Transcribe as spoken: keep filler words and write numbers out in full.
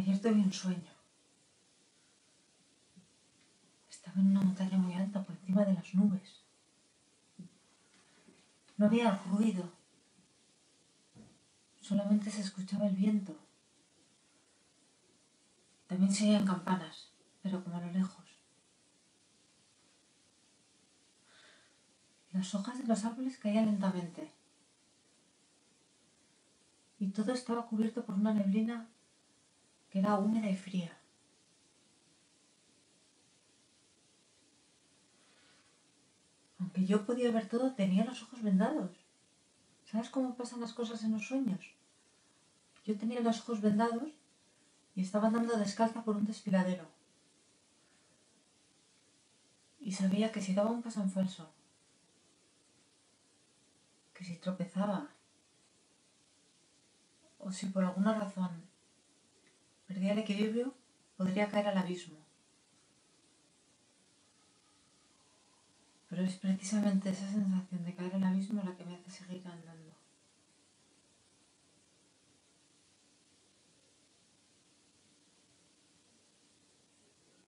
Ayer tuve un sueño. Estaba en una montaña muy alta por encima de las nubes. No había ruido. Solamente se escuchaba el viento. También se oían campanas, pero como a lo lejos. Las hojas de los árboles caían lentamente. Y todo estaba cubierto por una neblina que era húmeda y fría. Aunque yo podía ver todo, tenía los ojos vendados. ¿Sabes cómo pasan las cosas en los sueños? Yo tenía los ojos vendados y estaba andando descalza por un desfiladero. Y sabía que si daba un paso en falso, que si tropezaba, o si por alguna razón perdía el equilibrio, podría caer al abismo. Pero es precisamente esa sensación de caer al abismo la que me hace seguir andando.